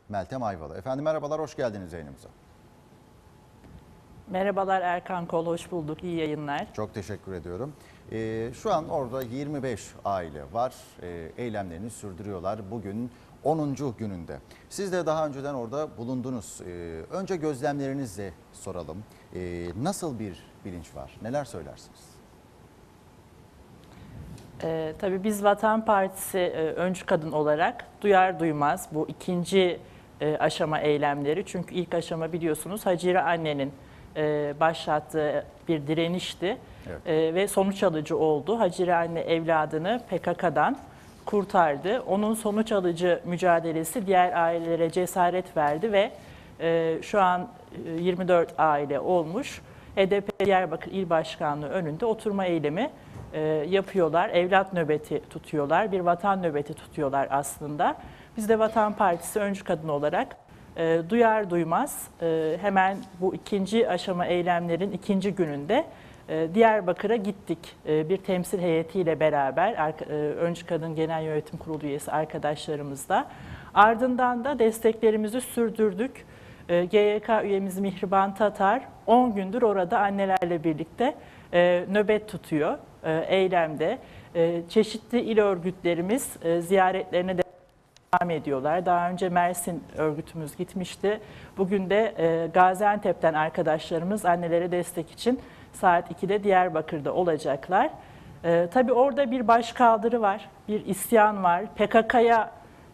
Meltem Ayvalı. Efendim merhabalar, hoş geldiniz yayınımıza. Merhabalar Erkan Kol, hoş bulduk. İyi yayınlar. Çok teşekkür ediyorum. Şu an orada 25 aile var. Eylemlerini sürdürüyorlar. Bugün 10. gününde. Siz de daha önceden orada bulundunuz. Önce gözlemlerinizle soralım. Nasıl bir bilinç var? Neler söylersiniz? Tabii biz Vatan Partisi öncü kadın olarak duyar duymaz bu ikinci aşama eylemleri. Çünkü ilk aşama biliyorsunuz Hacire annenin başlattığı bir direnişti. Evet. Ve sonuç alıcı oldu. Hacire anne evladını PKK'dan kurtardı. Onun sonuç alıcı mücadelesi diğer ailelere cesaret verdi ve şu an 24 aile olmuş. HDP Diyarbakır İl Başkanlığı önünde oturma eylemi yapıyorlar. Evlat nöbeti tutuyorlar. Bir vatan nöbeti tutuyorlar aslında. Biz de Vatan Partisi öncü kadın olarak duyar duymaz hemen bu ikinci aşama eylemlerin ikinci gününde Diyarbakır'a gittik. Bir temsil heyetiyle beraber öncü kadın genel yönetim kurulu üyesi arkadaşlarımızla. Ardından da desteklerimizi sürdürdük. GYK üyemiz Mihriban Tatar 10 gündür orada annelerle birlikte nöbet tutuyor eylemde. Çeşitli il örgütlerimiz ziyaretlerine devam ediyorlar. Daha önce Mersin örgütümüz gitmişti. Bugün de Gaziantep'ten arkadaşlarımız annelere destek için saat 2'de Diyarbakır'da olacaklar. Tabii orada bir başkaldırı var, bir isyan var, PKK'ya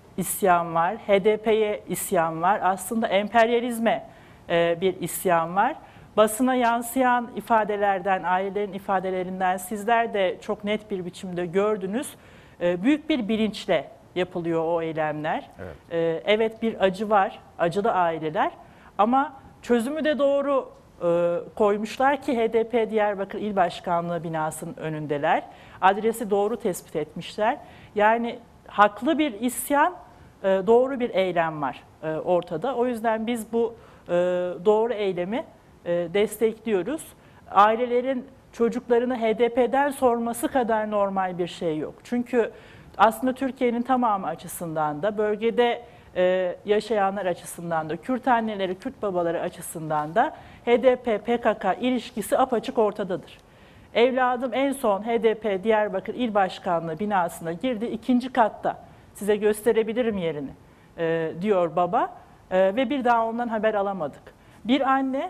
isyan var, HDP'ye isyan var, aslında emperyalizme bir isyan var. Basına yansıyan ifadelerden, ailelerin ifadelerinden sizler de çok net bir biçimde gördünüz. Büyük bir bilinçle yapılıyor o eylemler. Evet. Evet bir acı var, acılı aileler ama çözümü de doğru koymuşlar ki HDP Diyarbakır İl Başkanlığı binasının önündeler. Adresi doğru tespit etmişler. Yani haklı bir isyan, doğru bir eylem var ortada. O yüzden biz bu doğru eylemi destekliyoruz. Ailelerin çocuklarını HDP'den sorması kadar normal bir şey yok. Çünkü aslında Türkiye'nin tamamı açısından da, bölgede yaşayanlar açısından da, Kürt anneleri, Kürt babaları açısından da HDP-PKK ilişkisi apaçık ortadadır. Evladım en son HDP Diyarbakır İl Başkanlığı binasına girdi, ikinci katta. Size gösterebilirim yerini diyor baba ve bir daha ondan haber alamadık. Bir anne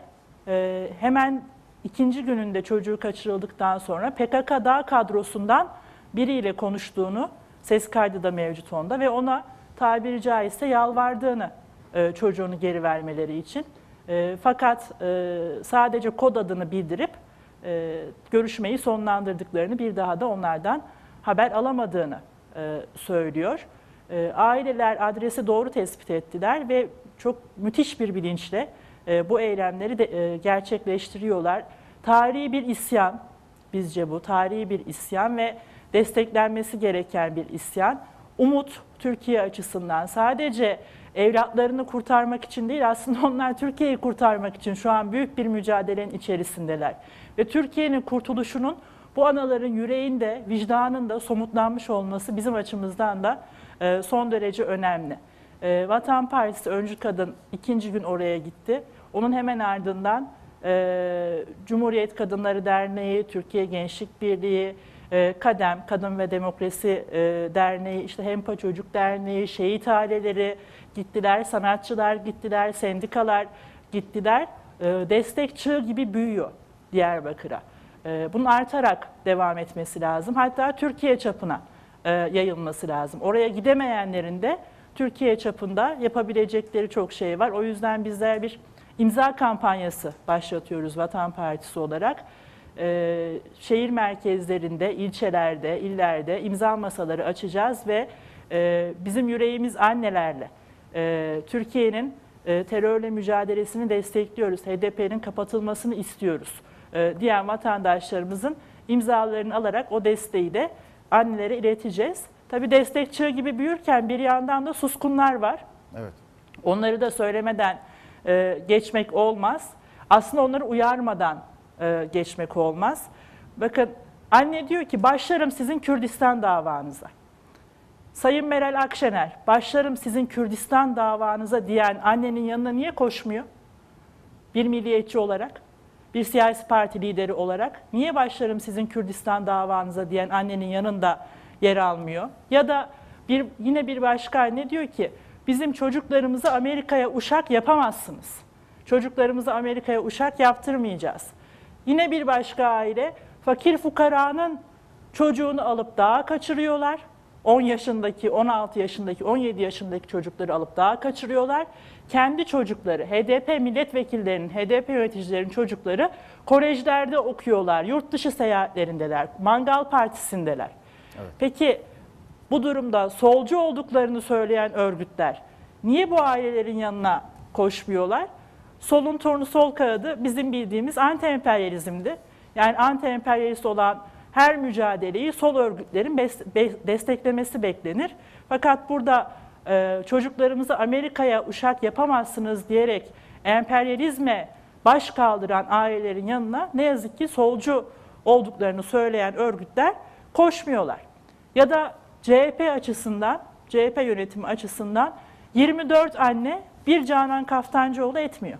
hemen ikinci gününde çocuğu kaçırıldıktan sonra PKK dağ kadrosundan biriyle konuştuğunu, ses kaydı da mevcut onda ve ona tabiri caizse yalvardığını çocuğunu geri vermeleri için. Fakat sadece kod adını bildirip görüşmeyi sonlandırdıklarını, bir daha da onlardan haber alamadığını söylüyor. Aileler adresi doğru tespit ettiler ve çok müthiş bir bilinçle bu eylemleri de gerçekleştiriyorlar. Tarihi bir isyan, bizce bu tarihi bir isyan ve desteklenmesi gereken bir isyan. Umut Türkiye açısından sadece evlatlarını kurtarmak için değil, aslında onlar Türkiye'yi kurtarmak için şu an büyük bir mücadelenin içerisindeler. Ve Türkiye'nin kurtuluşunun bu anaların yüreğinde, vicdanında somutlanmış olması bizim açımızdan da son derece önemli. Vatan Partisi öncü kadın ikinci gün oraya gitti. Onun hemen ardından Cumhuriyet Kadınları Derneği, Türkiye Gençlik Birliği, KADEM, Kadın ve Demokrasi Derneği, işte Hempa Çocuk Derneği, şehit aileleri gittiler, sanatçılar gittiler, sendikalar gittiler. Destek çığ gibi büyüyor Diyarbakır'a. Bunun artarak devam etmesi lazım. Hatta Türkiye çapına yayılması lazım. Oraya gidemeyenlerin de Türkiye çapında yapabilecekleri çok şey var. O yüzden bizler bir imza kampanyası başlatıyoruz Vatan Partisi olarak. Şehir merkezlerinde, ilçelerde, illerde imza masaları açacağız ve bizim yüreğimiz annelerle Türkiye'nin terörle mücadelesini destekliyoruz. HDP'nin kapatılmasını istiyoruz diyen vatandaşlarımızın imzalarını alarak o desteği de annelere ileteceğiz. Tabii destek çığ gibi büyürken bir yandan da suskunlar var. Evet. Onları da söylemeden geçmek olmaz. Aslında onları uyarmadan geçmek olmaz. Bakın anne diyor ki başlarım sizin Kürdistan davanıza. Sayın Meral Akşener, başlarım sizin Kürdistan davanıza diyen annenin yanına niye koşmuyor? Bir milliyetçi olarak, bir siyasi parti lideri olarak niye başlarım sizin Kürdistan davanıza diyen annenin yanında yer almıyor? Ya da yine bir başka anne diyor ki bizim çocuklarımızı Amerika'ya uşak yapamazsınız. Çocuklarımızı Amerika'ya uşak yaptırmayacağız. Yine bir başka aile fakir fukaranın çocuğunu alıp dağa kaçırıyorlar. 10 yaşındaki, 16 yaşındaki, 17 yaşındaki çocukları alıp dağa kaçırıyorlar. Kendi çocukları, HDP milletvekillerinin, HDP yöneticilerinin çocukları kolejlerde okuyorlar, yurt dışı seyahatlerindeler, Mangal Partisi'ndeler. Evet. Peki bu durumda solcu olduklarını söyleyen örgütler niye bu ailelerin yanına koşmuyorlar? Solun turnusol kağıdı bizim bildiğimiz anti-emperyalizmdi. Yani anti-emperyalist olan her mücadeleyi sol örgütlerin desteklemesi beklenir. Fakat burada çocuklarımızı Amerika'ya uşak yapamazsınız diyerek emperyalizme baş kaldıran ailelerin yanına ne yazık ki solcu olduklarını söyleyen örgütler koşmuyorlar. Ya da CHP açısından, CHP yönetimi açısından 24 anne bir Canan Kaftancıoğlu etmiyor.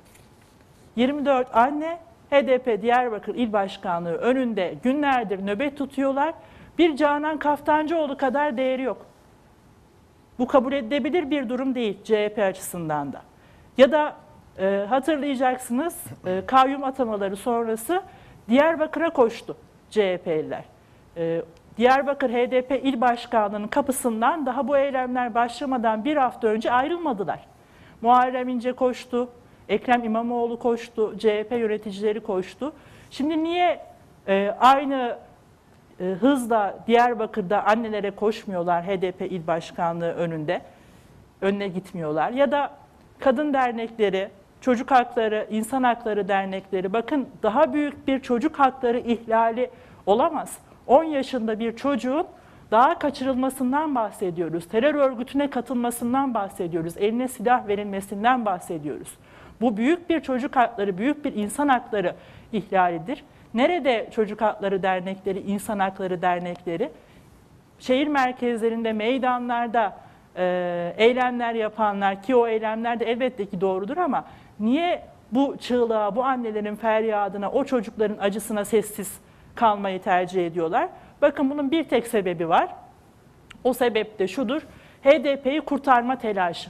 24 anne HDP Diyarbakır İl Başkanlığı önünde günlerdir nöbet tutuyorlar. Bir Canan Kaftancıoğlu kadar değeri yok. Bu kabul edilebilir bir durum değil CHP açısından da. Ya da hatırlayacaksınız kayyum atamaları sonrası Diyarbakır'a koştu CHP'liler. Diyarbakır HDP İl Başkanlığı'nın kapısından daha bu eylemler başlamadan bir hafta önce ayrılmadılar. Muharrem İnce koştu, Ekrem İmamoğlu koştu, CHP yöneticileri koştu. Şimdi niye aynı hızla Diyarbakır'da annelere koşmuyorlar HDP İl Başkanlığı önüne gitmiyorlar? Ya da kadın dernekleri, çocuk hakları, insan hakları dernekleri, bakın daha büyük bir çocuk hakları ihlali olamaz. 10 yaşında bir çocuğun dağa kaçırılmasından bahsediyoruz. Terör örgütüne katılmasından bahsediyoruz. Eline silah verilmesinden bahsediyoruz. Bu büyük bir çocuk hakları, büyük bir insan hakları ihlalidir. Nerede çocuk hakları dernekleri, insan hakları dernekleri? Şehir merkezlerinde, meydanlarda eylemler yapanlar, ki o eylemler de elbette ki doğrudur, ama niye bu çığlığa, bu annelerin feryadına, o çocukların acısına sessiz kalmayı tercih ediyorlar? Bakın bunun bir tek sebebi var. O sebep de şudur: HDP'yi kurtarma telaşı.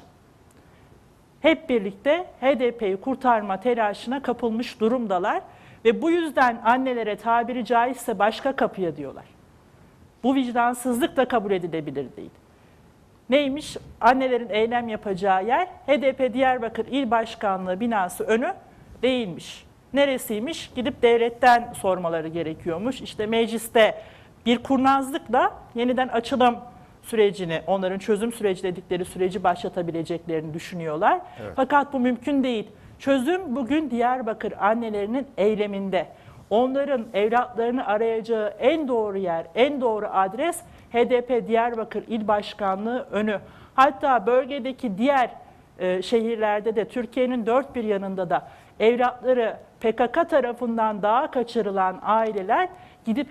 Hep birlikte HDP'yi kurtarma telaşına kapılmış durumdalar ve bu yüzden annelere tabiri caizse başka kapıya diyorlar. Bu vicdansızlık da kabul edilebilir değil. Neymiş? Annelerin eylem yapacağı yer HDP Diyarbakır İl Başkanlığı binası önü değilmiş. Neresiymiş? Gidip devletten sormaları gerekiyormuş. İşte mecliste bir kurnazlıkla yeniden açılım sürecini, onların çözüm süreci dedikleri süreci başlatabileceklerini düşünüyorlar. Evet. Fakat bu mümkün değil. Çözüm bugün Diyarbakır annelerinin eyleminde. Onların evlatlarını arayacağı en doğru yer, en doğru adres HDP Diyarbakır İl Başkanlığı önü. Hatta bölgedeki diğer şehirlerde de, Türkiye'nin dört bir yanında da evlatları PKK tarafından dağa kaçırılan aileler gidip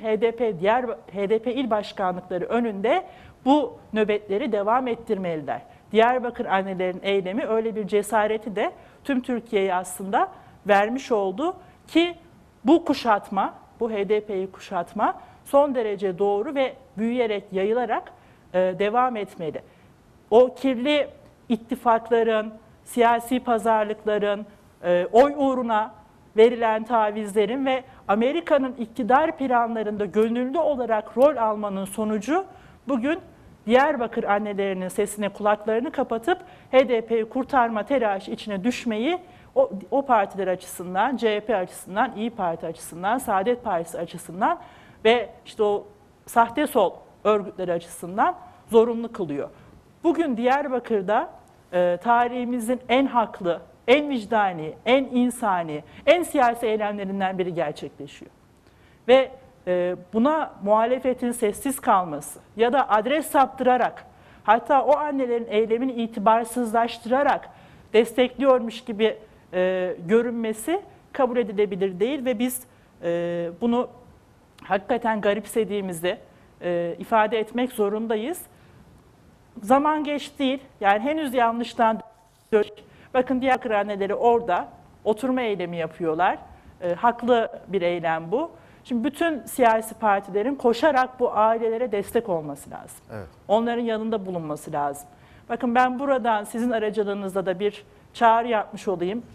HDP İl Başkanlıkları önünde bu nöbetleri devam ettirmeliler. Diyarbakır annelerin eylemi öyle bir cesareti de tüm Türkiye'ye aslında vermiş oldu ki bu kuşatma, bu HDP'yi kuşatma son derece doğru ve büyüyerek, yayılarak devam etmeli. O kirli ittifakların, siyasi pazarlıkların, oy uğruna verilen tavizlerin ve Amerika'nın iktidar planlarında gönüllü olarak rol almanın sonucu bugün Diyarbakır annelerinin sesine kulaklarını kapatıp HDP'yi kurtarma telaşı içine düşmeyi o partiler açısından, CHP açısından, İYİ Parti açısından, Saadet Partisi açısından ve işte o sahte sol örgütleri açısından zorunlu kılıyor. Bugün Diyarbakır'da tarihimizin en haklı, en vicdani, en insani, en siyasi eylemlerinden biri gerçekleşiyor. Ve buna muhalefetin sessiz kalması ya da adres saptırarak, hatta o annelerin eylemini itibarsızlaştırarak destekliyormuş gibi görünmesi kabul edilebilir değil ve biz bunu hakikaten garipsediğimizi ifade etmek zorundayız. zaman geç değil. Yani henüz yanlıştan dönüş. Bakın Diyarbakır anneleri orada oturma eylemi yapıyorlar. Haklı bir eylem bu. Şimdi bütün siyasi partilerin koşarak bu ailelere destek olması lazım. Evet. Onların yanında bulunması lazım. Bakın ben buradan sizin aracılığınızda da bir çağrı yapmış olayım.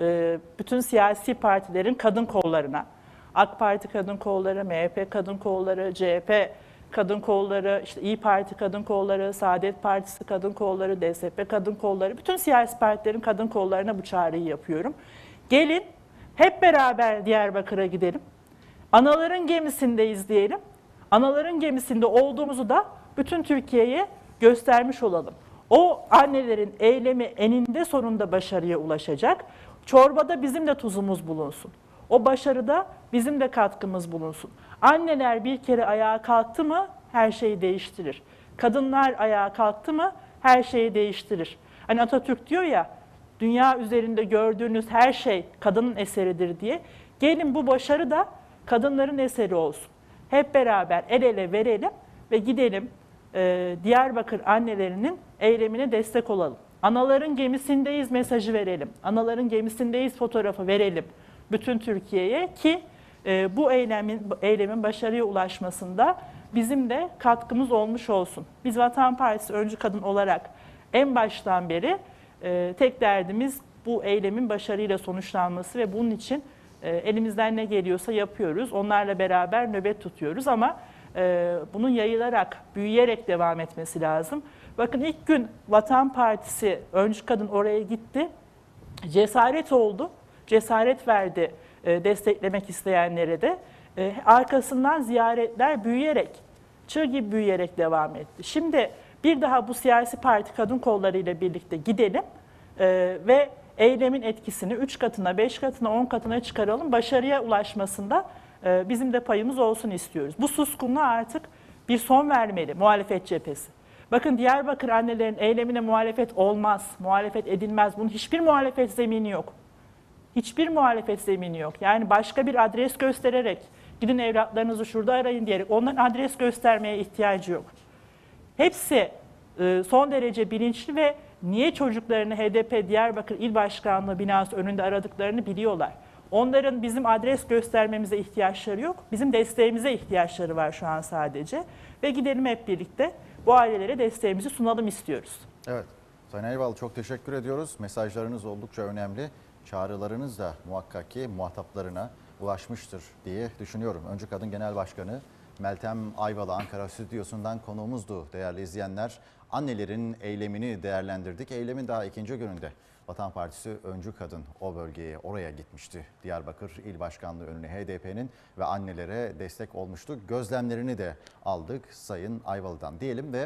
Bütün siyasi partilerin kadın kollarına, AK Parti kadın kolları, MHP kadın kolları, CHP kadın kolları, işte İYİ Parti kadın kolları, Saadet Partisi kadın kolları, DSP kadın kolları, bütün siyasi partilerin kadın kollarına bu çağrıyı yapıyorum. Gelin hep beraber Diyarbakır'a gidelim. Anaların gemisindeyiz diyelim. Anaların gemisinde olduğumuzu da bütün Türkiye'ye göstermiş olalım. O annelerin eylemi eninde sonunda başarıya ulaşacak. Çorbada bizim de tuzumuz bulunsun. O başarıda bizim de katkımız bulunsun. Anneler bir kere ayağa kalktı mı her şeyi değiştirir. Kadınlar ayağa kalktı mı her şeyi değiştirir. Hani Atatürk diyor ya, dünya üzerinde gördüğünüz her şey kadının eseridir diye. Gelin bu başarı da kadınların eseri olsun. Hep beraber el ele verelim ve gidelim Diyarbakır annelerinin eylemine destek olalım. Anaların gemisindeyiz mesajı verelim. Anaların gemisindeyiz fotoğrafı verelim bütün Türkiye'ye ki bu eylemin başarıya ulaşmasında bizim de katkımız olmuş olsun. Biz Vatan Partisi Öncü Kadın olarak en baştan beri tek derdimiz bu eylemin başarıyla sonuçlanması ve bunun için elimizden ne geliyorsa yapıyoruz. Onlarla beraber nöbet tutuyoruz ama bunun yayılarak, büyüyerek devam etmesi lazım. Bakın ilk gün Vatan Partisi Öncü Kadın oraya gitti. Cesaret oldu, cesaret verdi desteklemek isteyenlere de. Arkasından ziyaretler büyüyerek, çığ gibi büyüyerek devam etti. Şimdi bir daha bu siyasi parti kadın kolları ile birlikte gidelim ve eylemin etkisini 3 katına, 5 katına, 10 katına çıkaralım. Başarıya ulaşmasında bizim de payımız olsun istiyoruz. Bu suskunluğa artık bir son vermeli muhalefet cephesi. Bakın Diyarbakır annelerin eylemine muhalefet olmaz, muhalefet edilmez. Bunun hiçbir muhalefet zemini yok. Hiçbir muhalefet zemini yok. Yani başka bir adres göstererek, gidin evlatlarınızı şurada arayın diyerek onların adres göstermeye ihtiyacı yok. Hepsi son derece bilinçli ve niye çocuklarını HDP Diyarbakır İl Başkanlığı binası önünde aradıklarını biliyorlar. Onların bizim adres göstermemize ihtiyaçları yok. Bizim desteğimize ihtiyaçları var şu an sadece. Ve gidelim hep birlikte bu ailelere desteğimizi sunalım istiyoruz. Evet. Sayın Eyvallah, çok teşekkür ediyoruz. Mesajlarınız oldukça önemli. Çağrılarınız da muhakkak ki muhataplarına ulaşmıştır diye düşünüyorum. Öncü Kadın Genel Başkanı Meltem Ayvalı Ankara Stüdyosu'ndan konuğumuzdu değerli izleyenler. Annelerin eylemini değerlendirdik. Eylemin daha ikinci gününde Vatan Partisi Öncü Kadın o bölgeye, oraya gitmişti. Diyarbakır İl Başkanlığı önüne HDP'nin ve annelere destek olmuştu. Gözlemlerini de aldık Sayın Ayvalı'dan diyelim ve